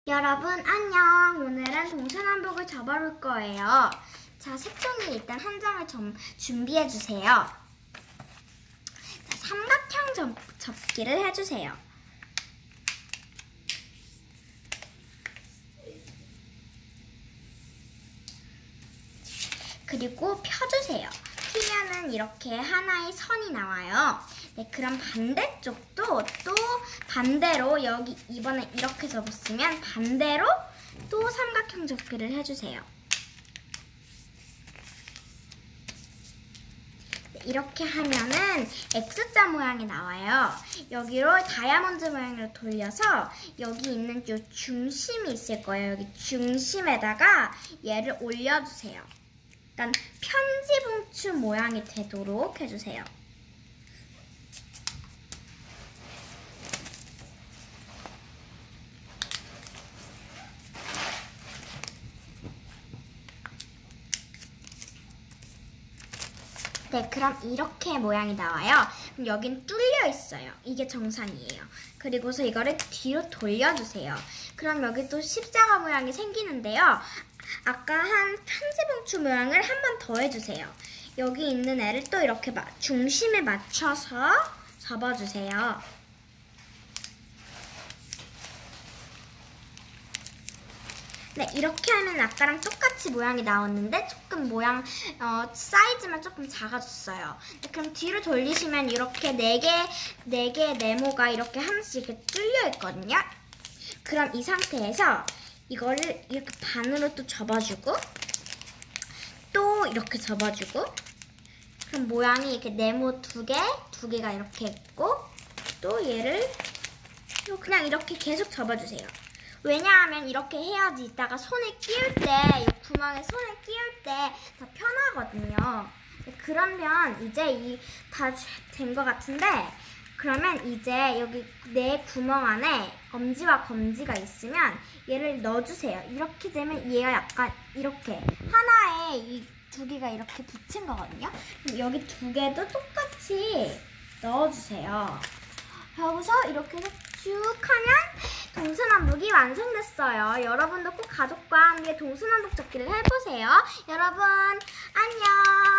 여러분 안녕. 오늘은 동서남북을 접어볼 거예요. 자, 색종이 일단 한 장을 준비해 주세요. 자, 삼각형 접기를 해주세요. 그리고 펴주세요. 피면은 이렇게 하나의 선이 나와요. 네, 그럼 반대쪽도 또 반대로 여기 이번에 이렇게 접었으면 반대로 또 삼각형 접기를 해주세요. 네, 이렇게 하면은 X자 모양이 나와요. 여기로 다이아몬드 모양으로 돌려서 여기 있는 요 중심이 있을 거예요. 여기 중심에다가 얘를 올려주세요. 일단 편지봉투 모양이 되도록 해주세요. 네, 그럼 이렇게 모양이 나와요. 그럼 여긴 뚫려 있어요. 이게 정상이에요. 그리고서 이거를 뒤로 돌려주세요. 그럼 여기 또 십자가 모양이 생기는데요. 아까 한 편지봉투 모양을 한 번 더 해주세요. 여기 있는 애를 또 이렇게 중심에 맞춰서 접어주세요. 네, 이렇게 하면 아까랑 똑같이 모양이 나왔는데 조금 모양 사이즈만 조금 작아졌어요. 네, 그럼 뒤로 돌리시면 이렇게 네 개의 네모가 이렇게 하나씩 이렇게 뚫려 있거든요. 그럼 이 상태에서 이거를 이렇게 반으로 또 접어주고 또 이렇게 접어주고 그럼 모양이 이렇게 네모 두 개가 이렇게 있고 또 얘를 그냥 이렇게 계속 접어주세요. 왜냐하면 이렇게 해야지 이따가 손에 끼울 때, 이 구멍에 손을 끼울 때 더 편하거든요. 그러면 이제 다 된 것 같은데 그러면 이제 여기 내 구멍 안에 엄지와 검지가 있으면 얘를 넣어주세요. 이렇게 되면 얘가 약간 이렇게 하나에 이 두 개가 이렇게 붙인 거거든요. 그럼 여기 두 개도 똑같이 넣어주세요. 여기서 이렇게 해서 쭉 하면 동서남북이 완성됐어요. 여러분도 꼭 가족과 함께 동서남북 접기를 해보세요. 여러분 안녕.